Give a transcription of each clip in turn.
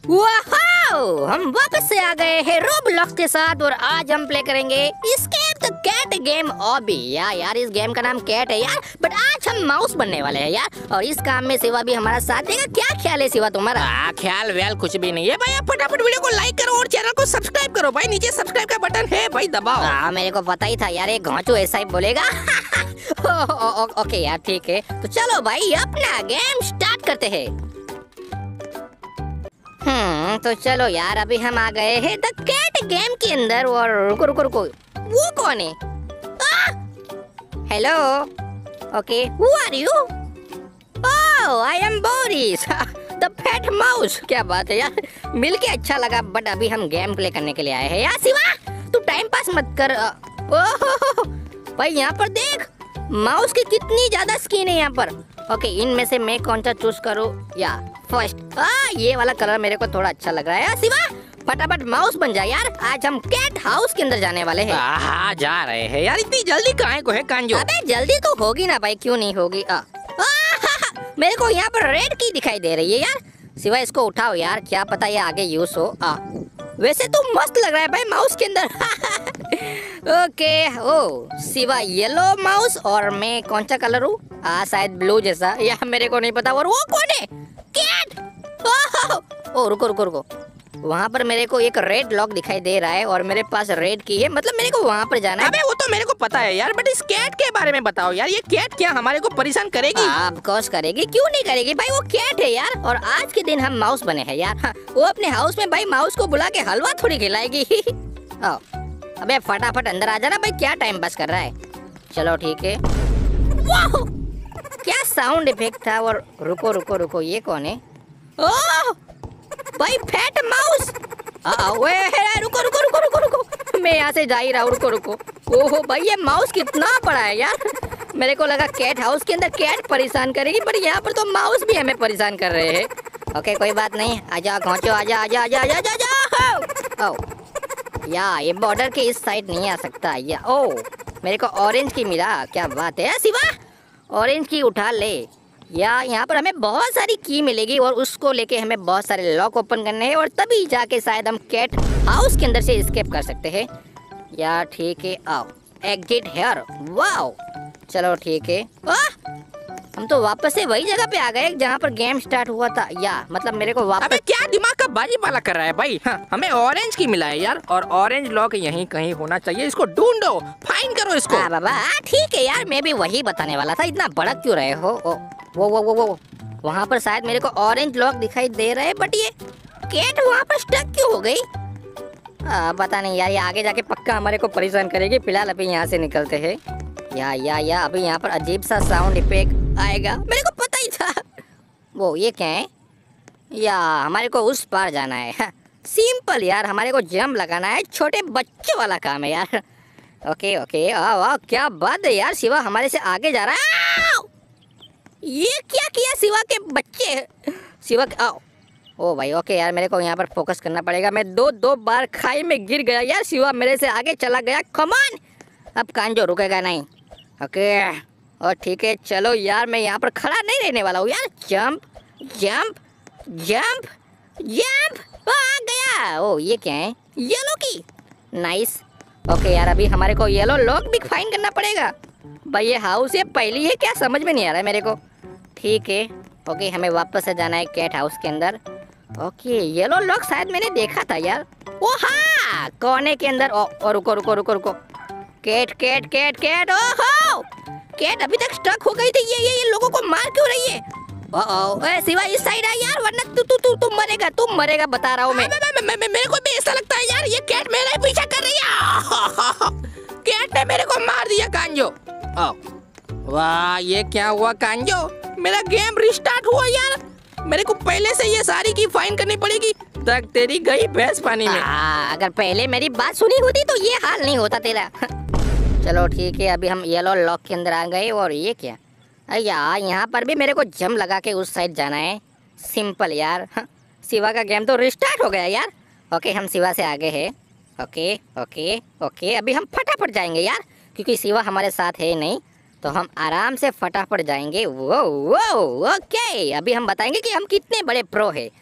Wow! हम वापस से आ गए हैं रोब्लॉक्स के साथ और आज हम प्ले करेंगे escape the cat game obby. यार इस गेम का नाम कैट है यार, बट आज हम माउस बनने वाले हैं यार। और इस काम में सिवा भी हमारा साथ देगा। क्या ख्याल है सिवा तुम्हारा? ख्याल व्याल कुछ भी नहीं है भाई। आप फटाफट वीडियो को लाइक करो और चैनल को सब्सक्राइब करो भाई। नीचे सब्सक्राइब का बटन है भाई, दबाओ। मेरे को पता ही था यार, ये घोंचू ऐसा ही बोलेगा। ओके यार ठीक है, तो चलो भाई अपना गेम स्टार्ट करते हैं। तो चलो यार अभी हम आ गए हैं द कैट गेम के अंदर। और रुको रुको रुको, वो कौन है? Hello, okay, who are you? Oh I am Boris the fat mouse. क्या बात है यार, मिलके अच्छा लगा। बट अभी हम गेम प्ले करने के लिए आए हैं यार। सिवा तू टाइम पास मत कर। ओह भाई यहाँ पर देख, माउस की कितनी ज्यादा स्किन है यहाँ पर। ओके, इनमें से मैं कौन सा चूज करूँ? या फर्स्ट ये वाला कलर मेरे को थोड़ा अच्छा लग रहा है। सिवा फटाफट माउस बन जा यार, आज हम कैट हाउस के अंदर जाने वाले हैं। हाँ जा रहे हैं यार, इतनी जल्दी काहे को है कांजो? अबे जल्दी तो होगी ना भाई, क्यों नहीं होगी? मेरे को यहाँ पर रेड की दिखाई दे रही है यार। सिवा इसको उठाओ यार, क्या पता ये आगे यूज हो। वैसे तो मस्त लग रहा है भाई माउस के अंदर। ओके, ओ सिवा येलो माउस और मैं कौन सा कलर हूँ? शायद ब्लू जैसा, या मेरे को नहीं पता। और वो कौन है? कैट। ओ रुको रुको रुको, वहाँ पर मेरे को एक रेड लॉक दिखाई दे रहा है और मेरे पास रेड की है, मतलब मेरे को वहाँ पर जाना है। अबे वो तो मेरे को पता है यार, बट इस कैट के बारे में बताओ यार। ये कैट क्या हमारे को परेशान करेगी? ऑफ कोर्स करेगी, क्यों नहीं करेगी भाई, वो कैट है यार। और आज के दिन हम माउस बने हैं यार। वो अपने हाउस में भाई माउस को बुला के हलवा थोड़ी खिलाएगी। अबे फटाफट अंदर आ जाना भाई, क्या टाइम पास कर रहा है? चलो ठीक है। वाह क्या साउंड इफेक्ट था। और रुको रुको रुको, ये कौन है? ओह भाई फैट माउस। रुको रुको रुको रुको रुको, मैं यहाँ से जा ही रहा हूँ। रुको रुको, ओहो भाई ये माउस कितना बड़ा है यार। मेरे को लगा कैट हाउस के अंदर कैट परेशान करेगी, पर यहाँ पर तो माउस भी हमें परेशान कर रहे हैं। ओके कोई बात नहीं, आजा घोंचो, आजा आजा आजा आजा आजा। या ये बॉर्डर के इस साइड नहीं आ सकता। या ओ मेरे को ऑरेंज की मिला, क्या बात है सिवा, ऑरेंज की उठा ले। या यहाँ पर हमें बहुत सारी की मिलेगी और उसको लेके हमें बहुत सारे लॉक ओपन करने हैं और तभी जाके शायद हम कैट हाउस के अंदर से एस्केप कर सकते हैं। या ठीक है, आओ एग्जिट हेयर। वाओ चलो ठीक है। हम तो वापस से वही जगह पे आ गए जहाँ पर गेम स्टार्ट हुआ था। या मतलब मेरे को वापस। अबे क्या दिमाग का बाजी वाला कर रहा है भाई? हमें ऑरेंज की मिला है यार, और ऑरेंज लॉक यहीं कहीं होना चाहिए। इसको ढूंढो, फाइंड करो इसको। बाबा ठीक है यार, मैं भी वही बताने वाला था। इतना भड़क क्यों रहे हो? वो वहाँ पर शायद मेरे को ऑरेंज लॉक दिखाई दे रहा है, बट ये कैट वहाँ पर स्टक क्यों हो गई? पता नहीं यार, ये आगे जाके पक्का हमारे को परेशान करेगी। फिलहाल अभी यहाँ से निकलते हैं। या अभी यहाँ पर अजीब सा साउंड इफेक्ट आएगा, मेरे को पता ही था। वो ये क्या है? या हमारे को उस पार जाना है। सिंपल यार, हमारे को जंप लगाना है, छोटे बच्चों वाला काम है यार। ओके ओके, वाह क्या बात है यार, सिवा हमारे से आगे जा रहा है। ये क्या किया सिवा के बच्चे? सिवा आओ। ओ भाई ओके यार, मेरे को यहाँ पर फोकस करना पड़ेगा। मैं दो बार खाई में गिर गया यार। सिवा मेरे से आगे चला गया। कम ऑन, अब कांजो रुकेगा नहीं। ओके और ठीक है, चलो यार मैं यहाँ पर खड़ा नहीं रहने वाला हूँ यार। जंप जंप जंप जंप, आ गया। ओ ये क्या है? येलो की, नाइस। ओके यार, अभी हमारे को येलो लॉक भी फाइंड करना पड़ेगा। भाई ये हाउस ये पहली है क्या, समझ में नहीं आ रहा है मेरे को। ठीक है ओके, हमें वापस से जाना है कैट हाउस के अंदर। ओके येलो लॉक शायद मैंने देखा था यार। ओ हाँ, कोने के अंदर। और रुको रुको रुको रुको, कैट कैट कैट कैट। ओहो कैट अभी तक स्टक हो गई थी। ये लोगों को मार क्यों रही है? ओह सिवा इस साइड आ यार, वरना तुम मरेगा बता रहा हूँ मैं। मेरे को भी ऐसा लगता है यार, ये कैट मेरा ही पीछा कर रही है। कैट ने मेरे को मार दिया कांजो। वाह ये क्या हुआ कांजो? मेरा गेम रिस्टार्ट हुआ यार। मेरे को पहले से ये सारी की फाइन करनी पड़ेगी। तक तेरी गई भैंस पानी में। अगर पहले मेरी बात सुनी होती तो ये हाल नहीं होता तेरा। चलो ठीक है, अभी हम येलो लॉक के अंदर आ गए। और ये क्या यार, यहाँ पर भी मेरे को जम लगा के उस साइड जाना है। सिंपल यार, सिवा का गेम तो रिस्टार्ट हो गया यार। ओके हम सिवा से आगे हैं। ओके ओके ओके, अभी हम फटाफट जाएंगे यार, क्योंकि सिवा हमारे साथ है नहीं, तो हम आराम से फटाफट जाएंगे। वो ओके, अभी हम बताएंगे कि हम कितने बड़े प्रो हैं।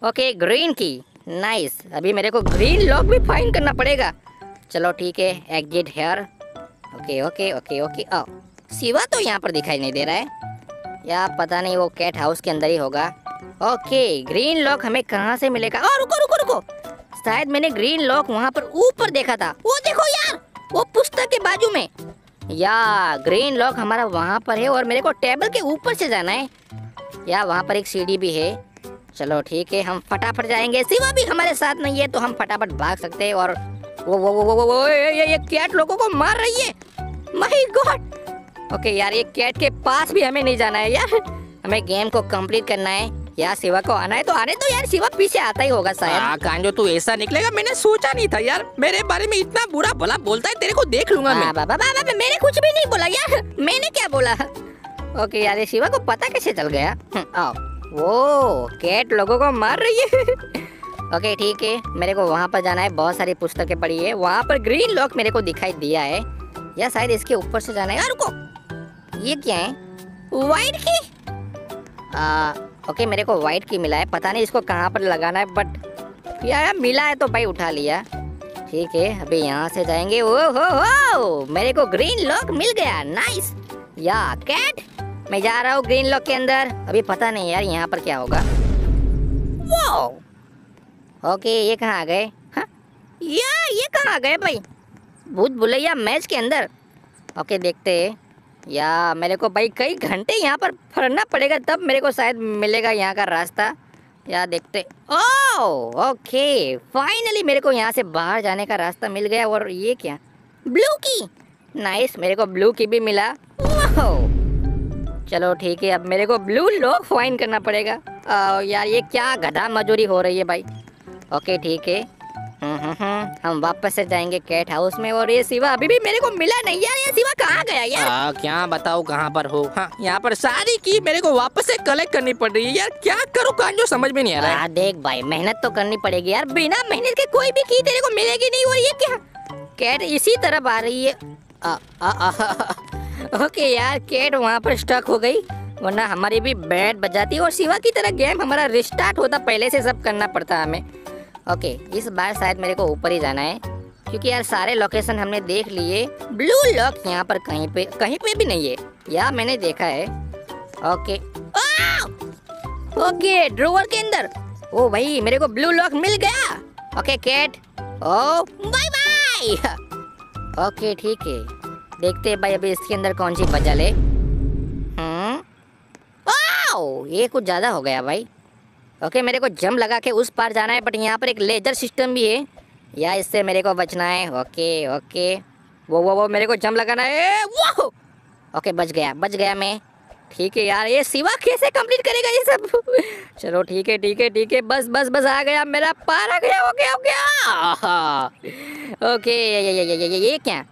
Okay green key, nice. अभी मेरे को ग्रीन लॉक भी फाइंड करना पड़ेगा। चलो ठीक है, exit here. Okay okay okay okay. ओ शिवा तो यहाँ पर दिखाई नहीं दे रहा है, या पता नहीं वो कैट हाउस के अंदर ही होगा। ओके ग्रीन लॉक हमें कहाँ से मिलेगा? ओ रुको रुको रुको, शायद मैंने ग्रीन लॉक वहाँ पर ऊपर देखा था। वो देखो यार, वो पुस्तक के बाजू में। या ग्रीन लॉक हमारा वहाँ पर है और मेरे को टेबल के ऊपर से जाना है। या वहाँ पर एक सीढ़ी भी है। चलो ठीक है, हम फटाफट जाएंगे। शिवा भी हमारे साथ नहीं है तो हम फटाफट भाग सकते हैं। और वो ये कैट लोगों को मार रही है। My God. ओके यार, ये कैट के पास भी हमें नहीं जाना है यार, हमें गेम को कंप्लीट करना है। यार शिवा को आना है तो आने दो यार, शिवा पीछे आता ही होगा शायद। कांजो तू ऐसा निकलेगा मैंने सोचा नहीं था यार, मेरे बारे में इतना बुरा भला बोलता है, तेरे को देख लूंगा मैं। बाबा मैंने कुछ भी नहीं बोला यार, मैंने क्या बोला? ओके यार, ये शिवा को पता कैसे चल गया? आओ, वो कैट लोगों को मार रही है। ओके ठीक है, मेरे को वहाँ पर जाना है। बहुत सारी पुस्तकें पड़ी है वहाँ पर। ग्रीन लॉक मेरे को दिखाई दिया है, या शायद इसके ऊपर से जाना है। यार रुको, ये क्या है? वाइट की। ओके मेरे को वाइट की मिला है, पता नहीं इसको कहाँ पर लगाना है, बट यार मिला है तो भाई उठा लिया। ठीक है, अभी यहाँ से जाएंगे। ओ हो, मेरे को ग्रीन लॉक मिल गया, नाइस। या कैट, मैं जा रहा हूँ ग्रीन लॉक के अंदर। अभी पता नहीं यार यहाँ पर क्या होगा। वाओ, ओके ये कहाँ आ गए? हाँ यार, ये कहाँ आ गए भाई? भूत भुलैया मैच के अंदर। ओके देखते हैं। या मेरे को भाई कई घंटे यहाँ पर फरना पड़ेगा, तब मेरे को शायद मिलेगा यहाँ का रास्ता। या देखते। ओह ओके, फाइनली मेरे को यहाँ से बाहर जाने का रास्ता मिल गया। और ये क्या? ब्लू की, नाइस, मेरे को ब्लू की भी मिला। चलो ठीक है, अब मेरे को ब्लू लॉक फाइंड करना पड़ेगा। यार ये क्या गधा मजूरी हो रही है भाई। ओके ठीक है, हम वापस से जाएंगे कैट हाउस में। और ये शिवा अभी भी मेरे को मिला नहीं यार, ये शिवा कहाँ गया यार? क्या बताऊँ कहाँ पर हो। हाँ, यहाँ पर सारी की मेरे को वापस से कलेक्ट करनी पड़ रही है यार, क्या करूँ कांजो, समझ में नहीं आ रहा है। देख भाई, मेहनत तो करनी पड़ेगी यार, बिना मेहनत के कोई भी की तेरे को मिलेगी नहीं। और ये क्या? कैट इसी तरफ आ रही है। ओके यार, कैट वहाँ पर स्टक हो गई, वरना हमारी भी बैट बजाती और शिवा की तरह गेम हमारा रिस्टार्ट होता। पहले से सब करना पड़ता हमें। ओके इस बार शायद मेरे को ऊपर ही जाना है, क्योंकि यार सारे लोकेशन हमने देख लिए। ब्लू लॉक यहाँ पर कहीं पे भी नहीं है, या मैंने देखा है। ओके ओके, ड्रॉवर के अंदर। ओ भाई, मेरे को ब्लू लॉक मिल गया। Okay cat, oh bye bye. Okay ठीक है, देखते हैं भाई अभी इसके अंदर कौन सी पजल है। ये कुछ ज्यादा हो गया भाई। ओके मेरे को जंप लगा के उस पार जाना है, बट यहाँ पर एक लेजर सिस्टम भी है, या इससे मेरे को बचना है। ओके ओके, वो मेरे को जंप लगाना है। वो ओके, बच गया मैं। ठीक है यार, ये शिवा कैसे कंप्लीट करेगा ये सब? चलो ठीक है, बस आ गया, मेरा पार आ गया। ओके ये क्या?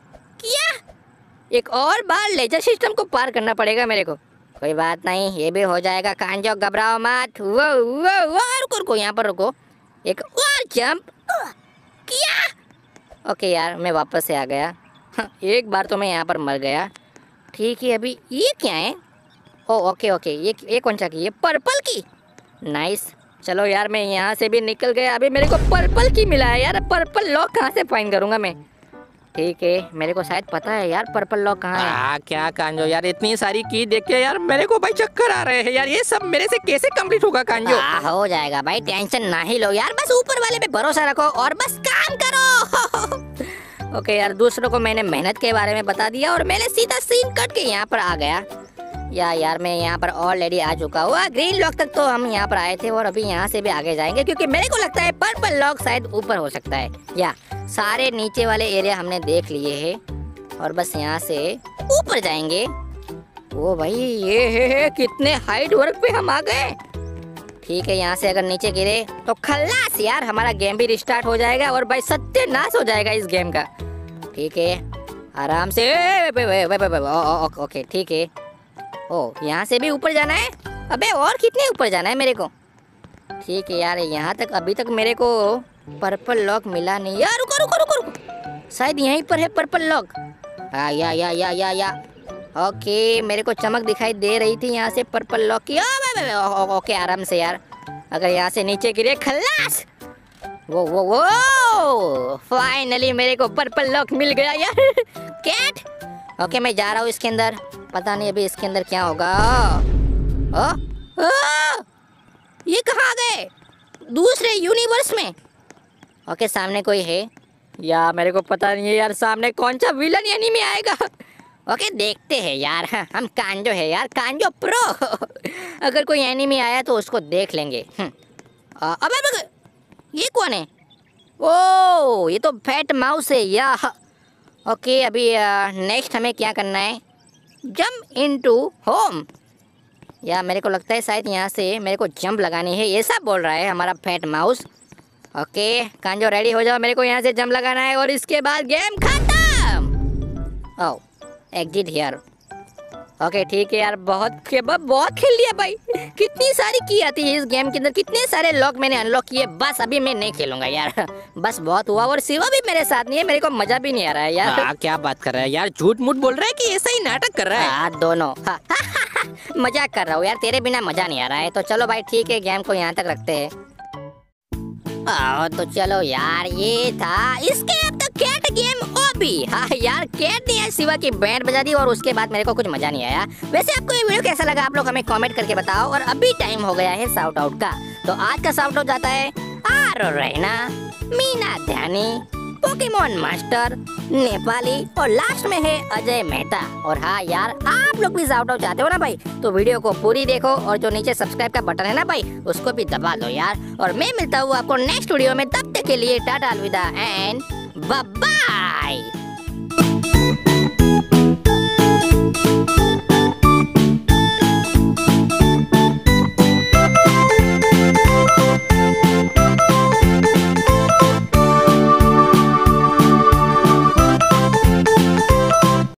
एक और बार लेजर सिस्टम को पार करना पड़ेगा मेरे को। कोई बात नहीं, ये भी हो जाएगा कांजो, घबराओ मत। वो रुको, यहाँ पर रुको, एक और जंप किया। ओके यार, मैं वापस से आ गया। एक बार तो मैं यहाँ पर मर गया। ठीक है, अभी ये क्या है? ओके ये कौन सा की? ये पर्पल की, नाइस। चलो यार, मैं यहाँ से भी निकल गया। अभी मेरे को पर्पल की मिला है यार, पर्पल लॉक कहाँ से फाइंड करूँगा मैं? ठीक है, मेरे को शायद पता है यार पर्पल लॉक कहाँ है। क्या कांजो यार, इतनी सारी की देख के यार मेरे को भाई चक्कर आ रहे हैं यार, ये सब मेरे से कैसे कंप्लीट होगा कांजो? हो जाएगा भाई, टेंशन ना ही लो यार, बस ऊपर वाले पे भरोसा रखो और बस काम करो। ओके यार, दूसरों को मैंने मेहनत के बारे में बता दिया और मैंने सीधा सीन कट के यहाँ पर आ गया। यार मैं यहाँ पर ऑलरेडी आ चुका हूँ। ग्रीन लॉक तक तो हम यहाँ पर आए थे और अभी यहाँ से भी आगे जाएंगे, क्योंकि मेरे को लगता है पर्पल लॉक शायद ऊपर हो सकता है। या सारे नीचे वाले एरिया हमने देख लिए हैं और बस यहाँ से ऊपर जाएंगे। ओ भाई, ये है कितने हाइट वर्क पे हम आ गए। ठीक है, यहाँ से अगर नीचे गिरे तो खल्लास यार, हमारा गेम भी रिस्टार्ट हो जाएगा और भाई सत्यानाश हो जाएगा इस गेम का। ठीक है, आराम से। ओके ठीक है। ओ, यहाँ से भी ऊपर जाना है? अबे और कितने ऊपर जाना है मेरे को? ठीक है यार, यहाँ तक अभी तक मेरे को पर्पल लॉक मिला नहीं यार। रुको, शायद यहीं पर है पर्पल लॉक। या ओके, मेरे को चमक दिखाई दे रही थी यहाँ से पर्पल लॉक की। ओके आराम से यार, अगर यहाँ से नीचे गिरे खल्लास। वो फाइनली मेरे को पर्पल लॉक मिल गया यार। कैट। ओके मैं जा रहा हूँ इसके अंदर। पता नहीं अभी इसके अंदर क्या होगा। ये कहाँ गए? दूसरे यूनिवर्स में। ओके सामने कोई है या मेरे को पता नहीं है यार, सामने कौन सा विलन एनिमी आएगा। ओके देखते हैं यार। हम कांजो है यार, कांजो प्रो। अगर कोई एनिमी आया तो उसको देख लेंगे। अबे ये कौन है? ओ ये तो फैट माउस है या। ओके अभी नेक्स्ट हमें क्या करना है? Jump into home. या मेरे को लगता है शायद यहाँ से मेरे को जंप लगानी है, ऐसा बोल रहा है हमारा फैट माउस। ओके कांजो रेडी हो जाओ, मेरे को यहाँ से जंप लगाना है और इसके बाद गेम खत्म। ओह एग्जिट हियर। ओके ठीक है यार, बहुत खेल लिया भाई। कितनी सारी की आती है इस गेम के अंदर, कितने सारे लॉक मैंने अनलॉक किए। बस अभी मैं नहीं खेलूंगा यार, बस बहुत हुआ। और शिवा भी मेरे साथ नहीं है, मेरे को मजा भी नहीं आ रहा है यार। क्या बात कर रहा है यार, झूठ मूठ बोल रहा है कि ऐसा ही नाटक कर रहा है? दोनों। मजाक कर रहा हूँ यार, तेरे बिना मजा नहीं आ रहा है। तो चलो भाई ठीक है, गेम को यहाँ तक रखते हैं। तो चलो यार, ये था इसके अब तो कैट गेम ओबी। हाँ यार कैट ने शिवा की बैंड बजा दी और उसके बाद मेरे को कुछ मजा नहीं आया। वैसे आपको ये वीडियो कैसा लगा आप लोग हमें कमेंट करके बताओ। और अभी टाइम हो गया है शाउट आउट का। तो आज का शाउट आउट जाता है आरो रैना, मीना ध्यानी, पोकेमोन मास्टर, नेपाली और लास्ट में है अजय मेहता। और हाँ यार आप लोग भी शाउट आउट चाहते हो ना भाई, तो वीडियो को पूरी देखो और जो नीचे सब्सक्राइब का बटन है ना भाई, उसको भी दबा दो यार। और मैं मिलता हूँ आपको नेक्स्ट वीडियो में, तब तक के लिए टाटा अलविदा एंड बाय बाय।